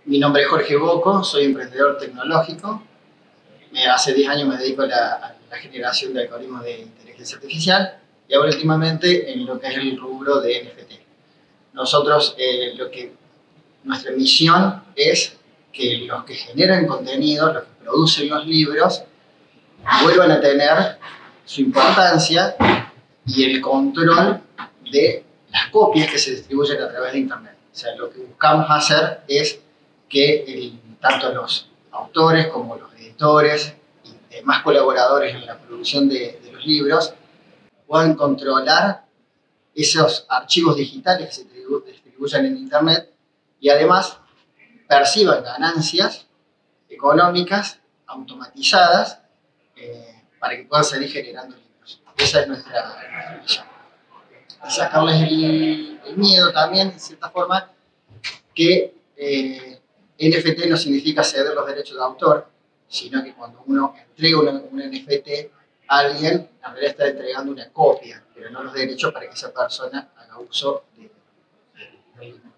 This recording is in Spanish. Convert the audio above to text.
Mi nombre es Jorge Boco, soy emprendedor tecnológico. Hace 10 años me dedico a la generación de algoritmos de inteligencia artificial y ahora últimamente en lo que es el rubro de NFT. Nosotros, nuestra misión es que los que generan contenido, los que producen los libros, vuelvan a tener su importancia y el control de las copias que se distribuyen a través de Internet. O sea, lo que buscamos hacer es que tanto los autores como los editores y demás colaboradores en la producción de los libros puedan controlar esos archivos digitales que se distribuyen en Internet y además perciban ganancias económicas automatizadas para que puedan seguir generando libros. Esa es nuestra misión. Y sacarles el miedo también, en cierta forma, que NFT no significa ceder los derechos de autor, sino que cuando uno entrega un NFT a alguien, en realidad está entregando una copia, pero no los derechos para que esa persona haga uso del